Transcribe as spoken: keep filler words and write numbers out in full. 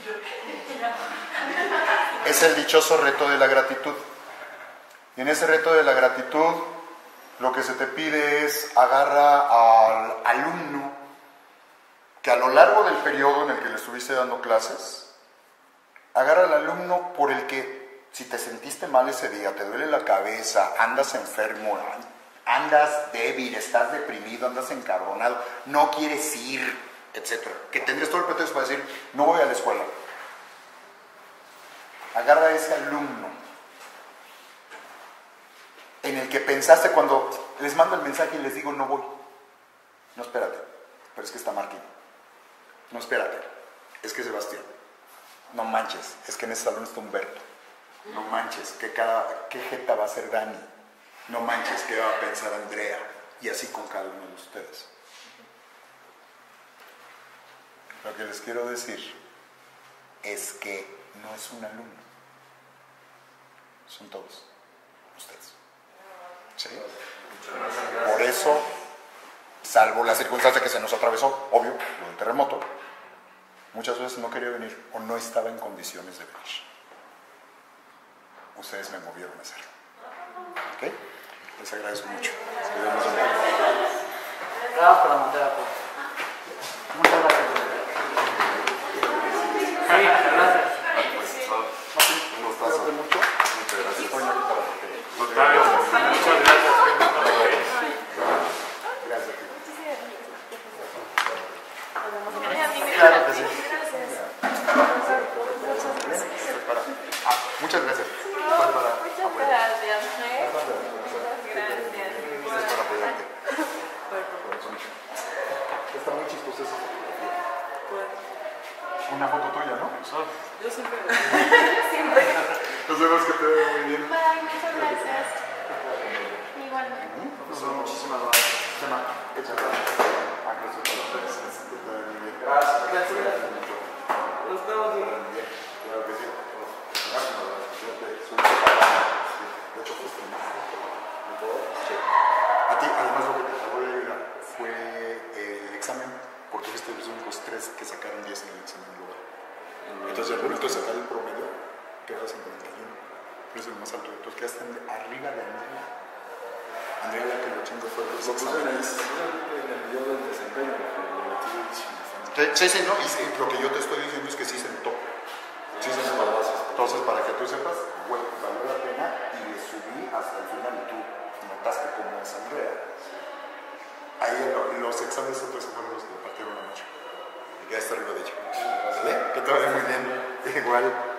Es el dichoso reto de la gratitud. Y en ese reto de la gratitud, lo que se te pide es agarra al alumno que a lo largo del periodo en el que le estuviste dando clases, agarra al alumno por el que, si te sentiste mal ese día, te duele la cabeza, andas enfermo, andas débil, estás deprimido, andas encabronado, no quieres ir, etcétera. Que tendrías todo el pretexto para decir, no voy a la escuela. Agarra a ese alumno en el que pensaste cuando les mando el mensaje y les digo, no voy. No, espérate, pero es que está Martín. No, espérate, es que Sebastián. No manches, es que en ese salón está Humberto. No manches, que cada, qué jeta va a ser Dani. No manches, qué va a pensar Andrea. Y así con cada uno de ustedes. Lo que les quiero decir es que no es un alumno. Son todos ustedes. ¿Sí? Por eso, salvo la circunstancia que se nos atravesó, obvio, lo del terremoto, muchas veces no quería venir o no estaba en condiciones de venir. Ustedes me movieron a hacerlo. ¿Ok? Les agradezco mucho. Gracias por la materia. Muchas gracias. Sí, gracias. ¿Cómo estás? Mucho. Muchas gracias. Estoy aquí para lo que... Octavio, muchas gracias. Gracias. Claro que sí. Ah, muchas gracias. Muchas gracias. Gracias por apoyarte. Está muy chistoso eso. Una foto tuya, ¿no? Yo siempre. Siempre. Nos vemos, que te veo muy bien. Bye, muchas gracias. Igualmente. Muchísimas gracias. Échale. Ah, que eso para ustedes. Que te veo muy bien. Gracias. Gracias. Nos vemos bien. Claro que sí. De hecho, justo a ti, además, lo que te acabo de ayudar fue el examen, porque fuiste los únicos tres que sacaron diez en el examen global. Entonces, al momento de sacar el promedio, quedas en cuarenta y uno. Es el más alto de todos. Quedaste arriba de Andrea. Andrea, la que lo chingó fue los exámenes. Sí, sí, no. Y sí, lo que yo te estoy diciendo es que sí sentó. Sí sentó. Entonces, para que tú sepas, bueno, valió la pena y le subí hasta el final y tú notaste cómo es Andrea. Ahí lo, los exámenes otros fueron los que me partieron la noche. Y quedaste arriba de ella. ¿Vale? Que te vaya muy bien. Igual.